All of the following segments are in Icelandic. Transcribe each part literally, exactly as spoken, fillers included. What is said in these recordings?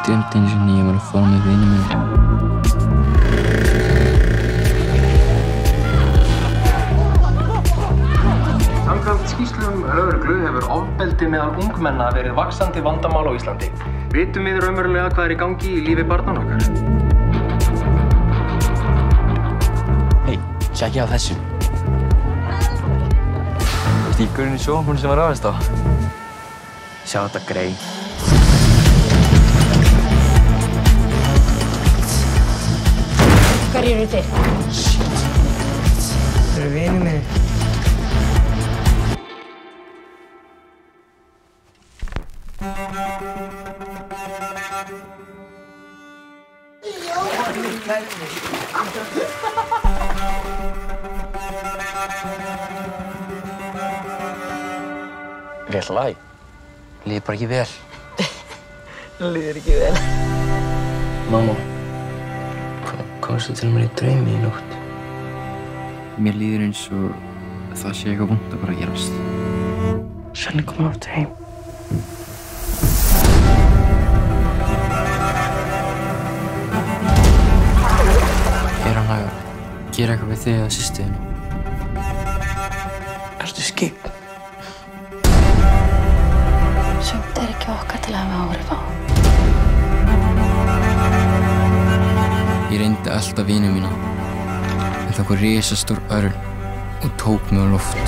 dreymdi einu sinni ég var að fara með vini mínum. Samkvæmt skýrslum lögreglu hefur ofbeldi meðal ungmenna verið vaxandi vandamál á Íslandi. Vitum við raunverulega hvað er í gangi í lífi barnanna okkar? Hei, tjekkja á þessu. Veistu í gaurinn í sjónvarpinu sem var ráðist á? Sjá þetta grey. Hverjir eru þeir? Shit. Þeir eru vinir mínir. Vel lag. Líður bara ekki vel. Líður ekki vel. Mamma, hvað komstu til mér í draumi í nótt? Mér líður eins og það sé eitthvað vont að bara gerast. Svenni kominn aftur heim. Er hann að gera eitthvað við þig eða systur þína? Ertu skyggn? Sumt er ekki okkar til að hafa áhrif á. Ég reyndi alltaf vini mína, en það kom risastór örn og tók mig á loft.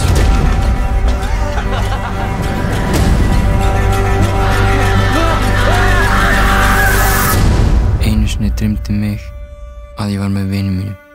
Einu sinni dreymdi mig að ég var með vini mínum.